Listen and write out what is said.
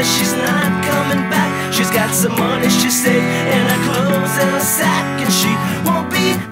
says she's not coming back. She's got some money she saved in her clothes in a sack, and she won't be